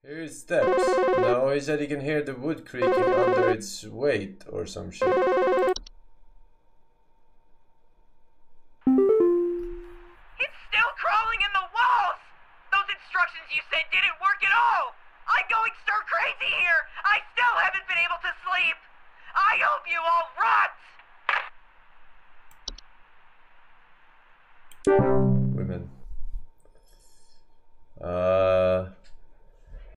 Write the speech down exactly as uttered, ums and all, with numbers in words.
Here's steps. No, he said he can hear the wood creaking under its weight or some shit. It's still crawling in the walls! Those instructions you said didn't work at all! I'm going stir crazy here! I still haven't been able to sleep! I hope you all rot! Women. Uh...